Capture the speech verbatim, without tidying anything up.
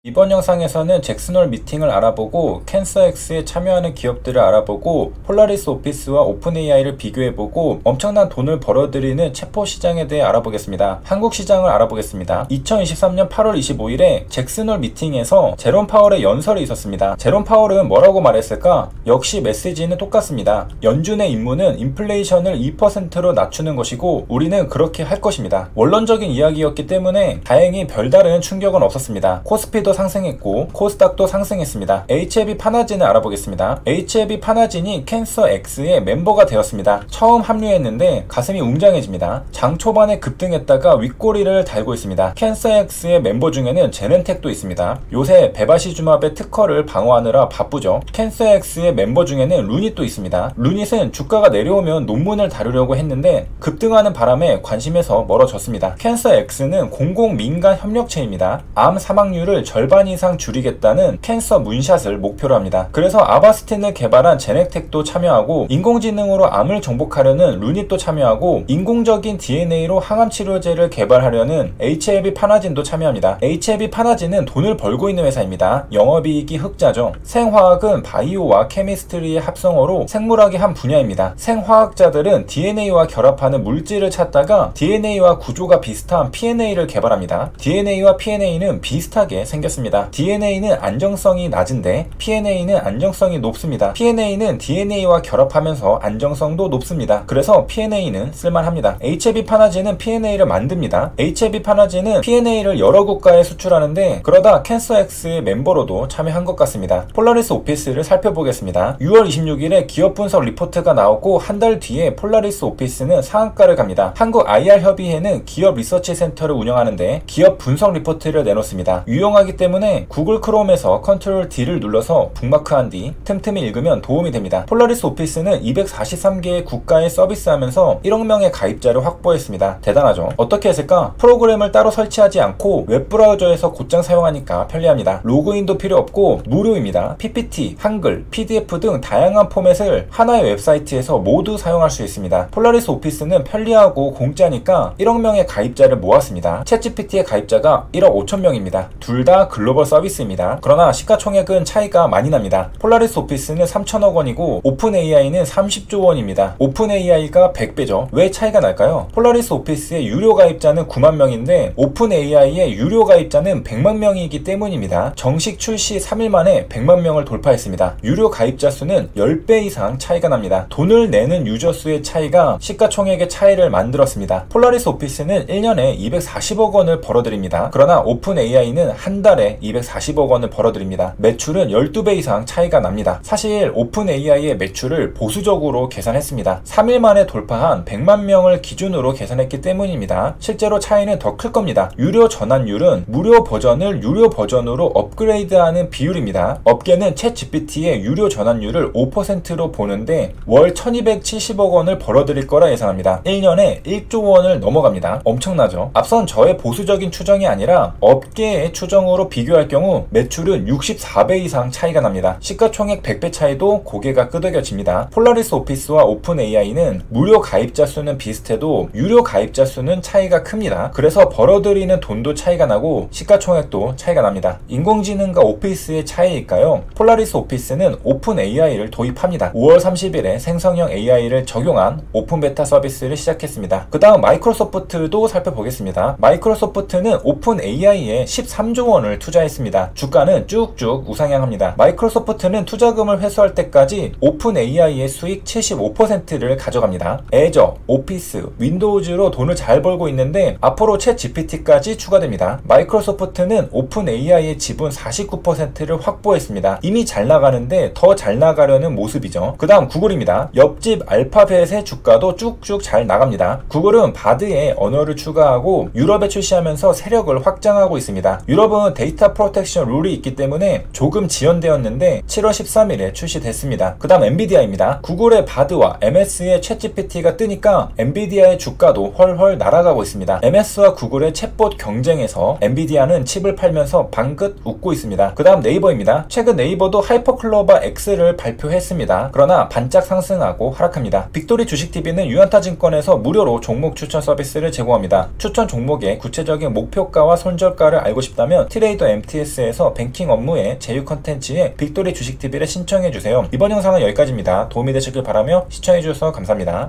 이번 영상에서는 잭슨홀 미팅을 알아보고 캔서엑스에 참여하는 기업들을 알아보고 폴라리스 오피스와 오픈에이아이를 비교해보고 엄청난 돈을 벌어들이는 체포 시장에 대해 알아보겠습니다. 한국 시장을 알아보겠습니다. 이천이십삼 년 팔월 이십오일에 잭슨홀 미팅에서 제롬 파월의 연설이 있었습니다. 제롬 파월은 뭐라고 말했을까? 역시 메시지는 똑같습니다. 연준의 임무는 인플레이션을 이 퍼센트로 낮추는 것이고 우리는 그렇게 할 것입니다. 원론적인 이야기였기 때문에 다행히 별다른 충격은 없었습니다. 코스피도 상승했고 코스닥도 상승했습니다. 에이치엘비 파나진을 알아보겠습니다. 에이치엘비 파나진이 캔서엑스의 멤버가 되었습니다. 처음 합류했는데 가슴이 웅장해집니다. 장 초반에 급등했다가 윗꼬리를 달고 있습니다. 캔서엑스의 멤버 중에는 제넨텍도 있습니다. 요새 베바시주마베 특허를 방어하느라 바쁘죠. 캔서엑스의 멤버 중에는 루닛도 있습니다. 루닛은 주가가 내려오면 논문을 다루려고 했는데 급등하는 바람에 관심에서 멀어졌습니다. 캔서엑스는 공공민간 협력체입니다. 암 사망률을 절반 이상 줄이겠다는 캔서 문샷을 목표로 합니다. 그래서 아바스틴을 개발한 제넥텍도 참여하고 인공지능으로 암을 정복하려는 루닛도 참여하고 인공적인 디엔에이로 항암 치료제를 개발하려는 에이치엘비 파나진도 참여합니다. 에이치엘비 파나진은 돈을 벌고 있는 회사입니다. 영업이익이 흑자죠. 생화학은 바이오와 케미스트리의 합성어로 생물학의 한 분야입니다. 생화학자들은 디엔에이와 결합하는 물질을 찾다가 디엔에이와 구조가 비슷한 피엔에이를 개발합니다. 디엔에이와 피엔에이는 비슷하게 생겼습니다. 디엔에이는 안정성이 낮은데 피엔에이는 안정성이 높습니다. 피엔에이는 디엔에이와 결합하면서 안정성도 높습니다. 그래서 피엔에이는 쓸만합니다. 에이치엘비 파나진은 피엔에이를 만듭니다. 에이치엘비 파나진은 피엔에이를 여러 국가에 수출하는데 그러다 캔서엑스의 멤버로도 참여한 것 같습니다. 폴라리스 오피스를 살펴보겠습니다. 유월 이십육일에 기업 분석 리포트가 나오고 한 달 뒤에 폴라리스 오피스는 상한가를 갑니다. 한국 아이알 협의회는 기업 리서치 센터를 운영하는데 기업 분석 리포트를 내놓습니다. 유용하기 때문에 구글 크롬에서 컨트롤 D를 눌러서 북마크한 뒤 틈틈이 읽으면 도움이 됩니다. 폴라리스 오피스는 이백사십삼 개의 국가에 서비스하면서 일억 명의 가입자를 확보했습니다. 대단하죠? 어떻게 했을까? 프로그램을 따로 설치하지 않고 웹브라우저에서 곧장 사용하니까 편리합니다. 로그인도 필요 없고 무료입니다. 피피티, 한글, 피디에프 등 다양한 포맷을 하나의 웹사이트에서 모두 사용할 수 있습니다. 폴라리스 오피스는 편리하고 공짜니까 일억 명의 가입자를 모았습니다. 챗지피티의 가입자가 일억 오천 명입니다. 둘 다 글로벌 서비스입니다. 그러나 시가총액은 차이가 많이 납니다. 폴라리스 오피스는 삼천억 원이고 오픈에이아이는 삼십조 원입니다. 오픈에이아이가 백 배죠. 왜 차이가 날까요? 폴라리스 오피스의 유료 가입자는 구만 명인데 오픈에이아이의 유료 가입자는 백만 명이기 때문입니다. 정식 출시 삼 일 만에 백만 명을 돌파했습니다. 유료 가입자 수는 십 배 이상 차이가 납니다. 돈을 내는 유저 수의 차이가 시가총액의 차이를 만들었습니다. 폴라리스 오피스는 일 년에 이백사십억 원을 벌어들입니다. 그러나 오픈에이아이는 한 달에 이백사십억 원을 벌어들입니다. 매출은 십이 배 이상 차이가 납니다. 사실 오픈에이아이의 매출을 보수적으로 계산했습니다. 삼 일 만에 돌파한 백만 명을 기준으로 계산했기 때문입니다. 실제로 차이는 더 클 겁니다. 유료 전환율은 무료 버전을 유료 버전으로 업그레이드하는 비율입니다. 업계는 챗지피티의 유료 전환율을 오 퍼센트로 보는데 월 천이백칠십억 원을 벌어들일 거라 예상합니다. 일 년에 일조 원을 넘어갑니다. 엄청나죠? 앞선 저의 보수적인 추정이 아니라 업계의 추정으로 비교할 경우 매출은 육십사 배 이상 차이가 납니다. 시가총액 백 배 차이도 고개가 끄덕여집니다. 폴라리스 오피스와 오픈에이아이는 무료 가입자 수는 비슷해도 유료 가입자 수는 차이가 큽니다. 그래서 벌어들이는 돈도 차이가 나고 시가총액도 차이가 납니다. 인공지능과 오피스의 차이일까요? 폴라리스 오피스는 오픈에이아이를 도입합니다. 오월 삼십일에 생성형 에이아이를 적용한 오픈 베타 서비스를 시작했습니다. 그 다음 마이크로소프트도 살펴보겠습니다. 마이크로소프트는 오픈에이아이에 십삼조 원을 투자했습니다. 주가는 쭉쭉 우상향합니다. 마이크로소프트는 투자금을 회수할 때까지 오픈에이아이의 수익 칠십오 퍼센트를 가져갑니다. 애저, 오피스, 윈도우즈로 돈을 잘 벌고 있는데 앞으로 챗지피티까지 추가됩니다. 마이크로소프트는 오픈에이아이의 지분 사십구 퍼센트를 확보했습니다. 이미 잘 나가는데 더 잘 나가려는 모습이죠. 그 다음 구글입니다. 옆집 알파벳의 주가도 쭉쭉 잘 나갑니다. 구글은 바드에 언어를 추가하고 유럽에 출시하면서 세력을 확장하고 있습니다. 유럽은 데이터 프로텍션 룰이 있기 때문에 조금 지연되었는데 칠월 십삼일에 출시됐습니다. 그 다음 엔비디아입니다. 구글의 바드와 엠에스의 챗지피티가 뜨니까 엔비디아의 주가도 헐헐 날아가고 있습니다. 엠에스와 구글의 챗봇 경쟁에서 엔비디아는 칩을 팔면서 방긋 웃고 있습니다. 그 다음 네이버입니다. 최근 네이버도 하이퍼클로바 X를 발표했습니다. 그러나 반짝 상승하고 하락합니다. 빅토리 주식티비는 유안타증권에서 무료로 종목 추천 서비스를 제공합니다. 추천 종목의 구체적인 목표가와 손절가를 알고 싶다면 트레이드 트레이더 엠티에스에서 뱅킹 업무에 제휴 컨텐츠에 빅토리 주식티비를 신청해주세요. 이번 영상은 여기까지입니다. 도움이 되셨길 바라며 시청해주셔서 감사합니다.